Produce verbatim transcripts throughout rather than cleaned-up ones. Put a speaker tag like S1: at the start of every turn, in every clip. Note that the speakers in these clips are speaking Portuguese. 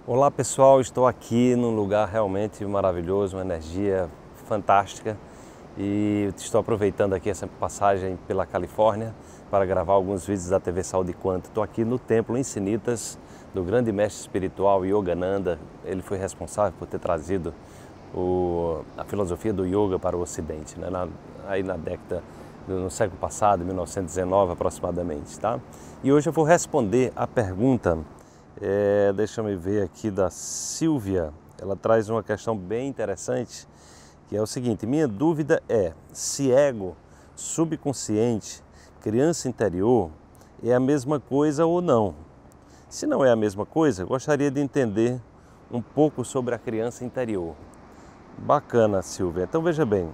S1: Olá pessoal, estou aqui num lugar realmente maravilhoso, uma energia fantástica e estou aproveitando aqui essa passagem pela Califórnia para gravar alguns vídeos da T V Saúde Quanto. Estou aqui no templo Encinitas do grande mestre espiritual Yogananda. Ele foi responsável por ter trazido o, a filosofia do yoga para o Ocidente, né? na, aí na década, no século passado, mil novecentos e dezenove aproximadamente. Tá? E hoje eu vou responder a pergunta É, deixa-me ver aqui da Silvia. Ela traz uma questão bem interessante, que é o seguinte: minha dúvida é se ego, subconsciente, criança interior é a mesma coisa ou não. Se não é a mesma coisa, gostaria de entender um pouco sobre a criança interior. Bacana, Silvia. Então veja bem,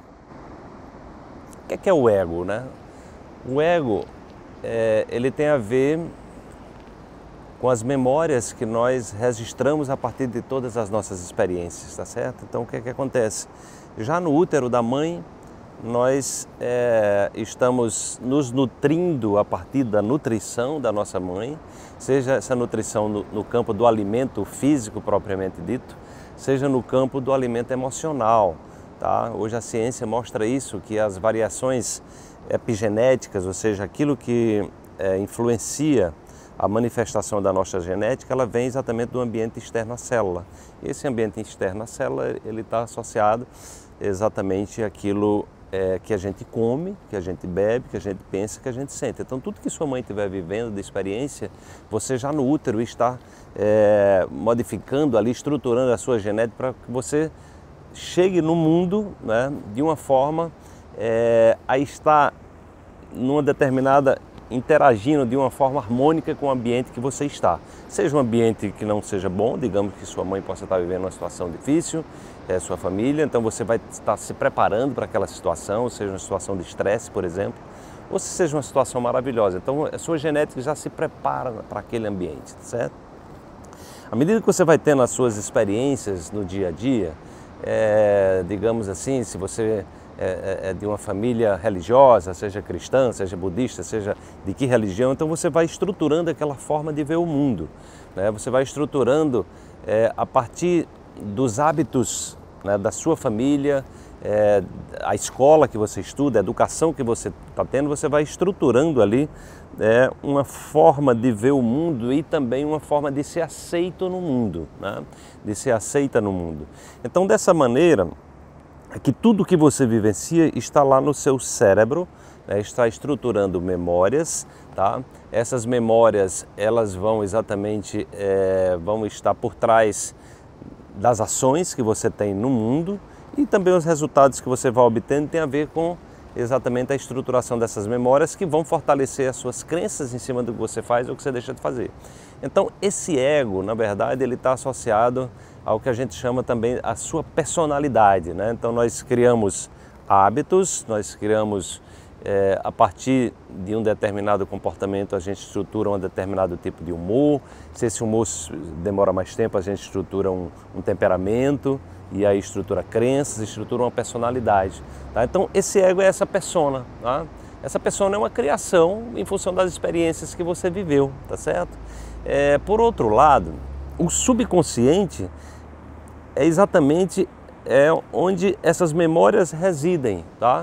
S1: o que é, que é o ego, né? O ego, é, ele tem a ver com as memórias que nós registramos a partir de todas as nossas experiências, tá certo? Então o que é que acontece? Já no útero da mãe, nós é, estamos nos nutrindo a partir da nutrição da nossa mãe, seja essa nutrição no, no campo do alimento físico propriamente dito, seja no campo do alimento emocional, tá? Hoje a ciência mostra isso, que as variações epigenéticas, ou seja, aquilo que é, influencia a manifestação da nossa genética, ela vem exatamente do ambiente externo à célula. E esse ambiente externo à célula, ele está associado exatamente àquilo é, que a gente come, que a gente bebe, que a gente pensa, que a gente sente. Então, tudo que sua mãe estiver vivendo de experiência, você já no útero está é, modificando ali, estruturando a sua genética para que você chegue no mundo, né, de uma forma é, a estar numa determinada interagindo de uma forma harmônica com o ambiente que você está. Seja um ambiente que não seja bom, digamos que sua mãe possa estar vivendo uma situação difícil, é, sua família, então você vai estar se preparando para aquela situação, seja uma situação de estresse, por exemplo, ou se seja uma situação maravilhosa. Então a sua genética já se prepara para aquele ambiente, certo? À medida que você vai tendo as suas experiências no dia a dia, é, digamos assim, se você é, é de uma família religiosa, seja cristã, seja budista, seja de que religião, então você vai estruturando aquela forma de ver o mundo, né? Você vai estruturando é, a partir dos hábitos, né, da sua família, é, a escola que você estuda, a educação que você está tendo, você vai estruturando ali é, uma forma de ver o mundo e também uma forma de ser aceito no mundo, né? De ser aceita no mundo. Então, dessa maneira, é que tudo que você vivencia está lá no seu cérebro, né, está estruturando memórias, tá? Essas memórias, elas vão exatamente, é, vão estar por trás das ações que você tem no mundo e também os resultados que você vai obtendo tem a ver com exatamente a estruturação dessas memórias que vão fortalecer as suas crenças em cima do que você faz ou que você deixa de fazer. Então, esse ego, na verdade, ele está associado ao que a gente chama também a sua personalidade, né? Então, nós criamos hábitos, nós criamos, é, a partir de um determinado comportamento, a gente estrutura um determinado tipo de humor. Se esse humor demora mais tempo, a gente estrutura um, um temperamento, e aí estrutura crenças, estrutura uma personalidade, tá? Então esse ego é essa persona, tá? Essa persona é uma criação em função das experiências que você viveu, tá certo? É, por outro lado, o subconsciente é exatamente é, onde essas memórias residem, tá?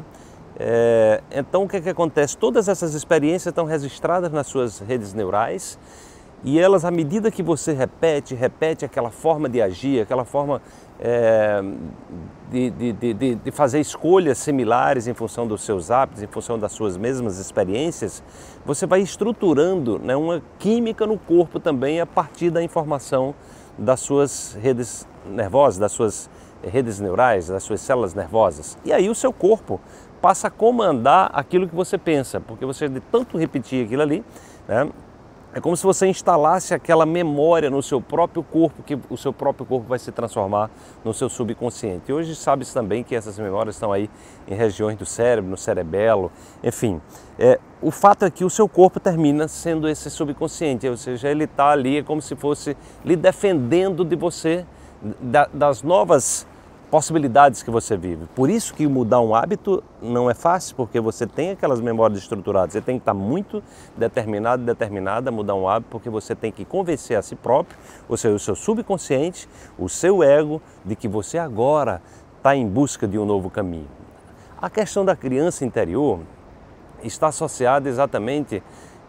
S1: É, então o que, é que acontece? Todas essas experiências estão registradas nas suas redes neurais e elas, à medida que você repete, repete aquela forma de agir, aquela forma é, de, de, de, de fazer escolhas similares em função dos seus hábitos, em função das suas mesmas experiências, você vai estruturando, né, uma química no corpo também a partir da informação das suas redes nervosas, das suas redes neurais, das suas células nervosas. E aí o seu corpo passa a comandar aquilo que você pensa, porque você de tanto repetir aquilo ali, né, é como se você instalasse aquela memória no seu próprio corpo, que o seu próprio corpo vai se transformar no seu subconsciente. E hoje sabe-se também que essas memórias estão aí em regiões do cérebro, no cerebelo, enfim. É, o fato é que o seu corpo termina sendo esse subconsciente, ou seja, ele está ali, é como se fosse lhe defendendo de você, da, das novas possibilidades que você vive. Por isso que mudar um hábito não é fácil, porque você tem aquelas memórias estruturadas. Você tem que estar muito determinado e determinada a mudar um hábito, porque você tem que convencer a si próprio, ou seja, o seu subconsciente, o seu ego, de que você agora está em busca de um novo caminho. A questão da criança interior está associada exatamente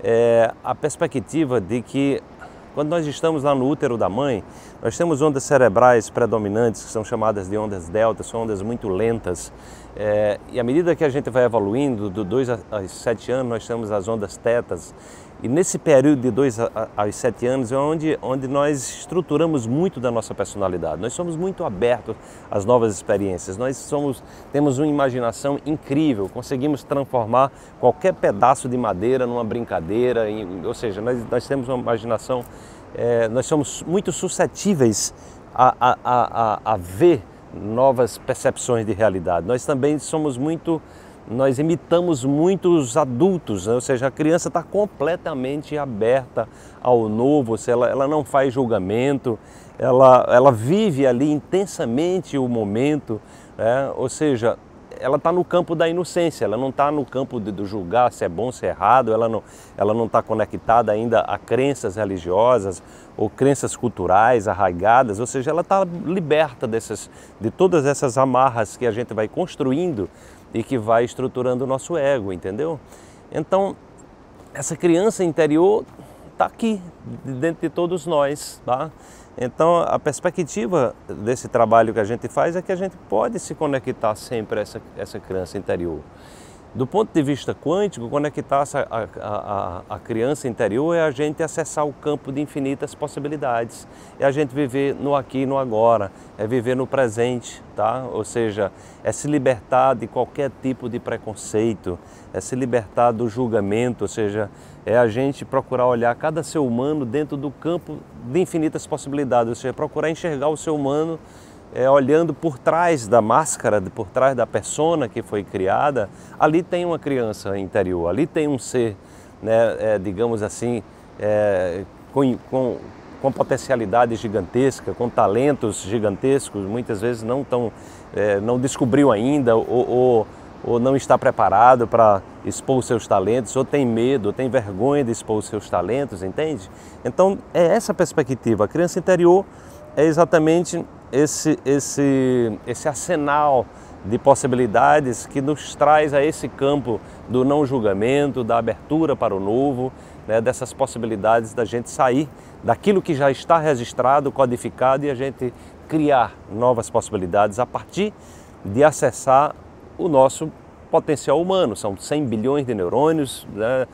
S1: é, à perspectiva de que quando nós estamos lá no útero da mãe, nós temos ondas cerebrais predominantes, que são chamadas de ondas delta, são ondas muito lentas. É, e à medida que a gente vai evoluindo, do dois aos sete anos, nós temos as ondas tetas. E nesse período de dois aos sete anos é onde, onde nós estruturamos muito da nossa personalidade. Nós somos muito abertos às novas experiências. Nós somos, temos uma imaginação incrível, conseguimos transformar qualquer pedaço de madeira numa brincadeira. Em, ou seja, nós, nós temos uma imaginação, é, nós somos muito suscetíveis a, a, a, a ver novas percepções de realidade. Nós também somos muito... Nós imitamos muitos adultos, né? Ou seja, a criança está completamente aberta ao novo, ou seja, ela, ela não faz julgamento, ela, ela vive ali intensamente o momento, né? Ou seja, ela está no campo da inocência, ela não está no campo de, de julgar se é bom, se é errado, ela não ela não está conectada ainda a crenças religiosas ou crenças culturais arraigadas, ou seja, ela está liberta dessas, de todas essas amarras que a gente vai construindo e que vai estruturando o nosso ego, entendeu? Então, essa criança interior está aqui, dentro de todos nós, tá? Então, a perspectiva desse trabalho que a gente faz é que a gente pode se conectar sempre a essa, essa criança interior. Do ponto de vista quântico, conectar a, a, a, a criança interior é a gente acessar o campo de infinitas possibilidades. É a gente viver no aqui e no agora, é viver no presente, tá? Ou seja, é se libertar de qualquer tipo de preconceito, é se libertar do julgamento, ou seja, é a gente procurar olhar cada ser humano dentro do campo de infinitas possibilidades, ou seja, procurar enxergar o ser humano É, olhando por trás da máscara, por trás da persona que foi criada. Ali tem uma criança interior, ali tem um ser, né, é, digamos assim, é, com, com, com potencialidade gigantesca, com talentos gigantescos, muitas vezes não, tão, é, não descobriu ainda ou, ou, ou não está preparado para expor os seus talentos, ou tem medo, ou tem vergonha de expor os seus talentos, entende? Então é essa perspectiva. A criança interior é exatamente esse, esse, esse arsenal de possibilidades que nos traz a esse campo do não julgamento, da abertura para o novo, né, dessas possibilidades da gente sair daquilo que já está registrado, codificado, e a gente criar novas possibilidades a partir de acessar o nosso potencial humano. São cem bilhões de neurônios, né,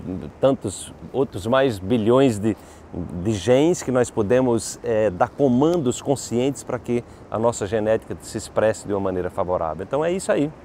S1: tantos outros mais bilhões de, de genes que nós podemos é, dar comandos conscientes para que a nossa genética se expresse de uma maneira favorável. Então é isso aí.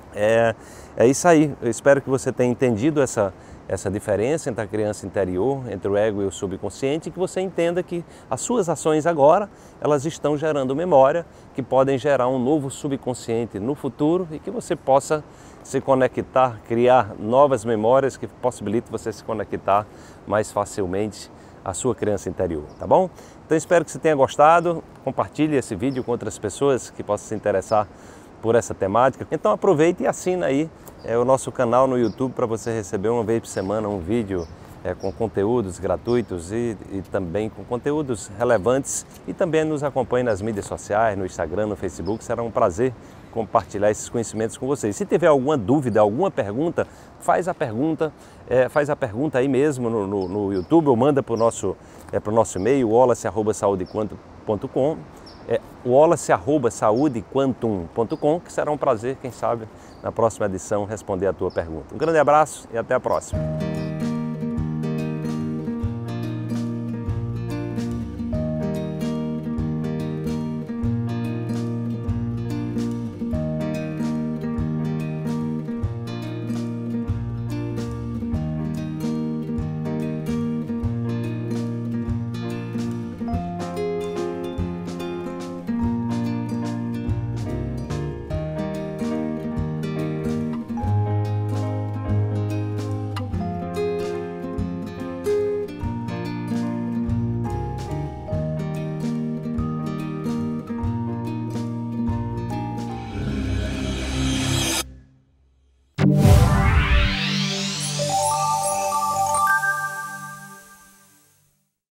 S1: É, é isso aí. Eu espero que você tenha entendido essa, essa diferença entre a criança interior, entre o ego e o subconsciente, e que você entenda que as suas ações agora, elas estão gerando memória, que podem gerar um novo subconsciente no futuro e que você possa se conectar, criar novas memórias que possibilitem você se conectar mais facilmente à sua criança interior, tá bom? Então espero que você tenha gostado, compartilhe esse vídeo com outras pessoas que possam se interessar por essa temática. Então aproveite e assina aí é, o nosso canal no YouTube para você receber uma vez por semana um vídeo é, com conteúdos gratuitos e, e também com conteúdos relevantes, e também nos acompanhe nas mídias sociais, no Instagram, no Facebook. Será um prazer compartilhar esses conhecimentos com vocês. Se tiver alguma dúvida, alguma pergunta, faz a pergunta, é, faz a pergunta aí mesmo no, no, no YouTube, ou manda para o nosso, é, pro nosso e-mail, wallace arroba saudequantum ponto com, é, wallace arroba saudequantum ponto com, que será um prazer, quem sabe, na próxima edição responder a tua pergunta. Um grande abraço e até a próxima.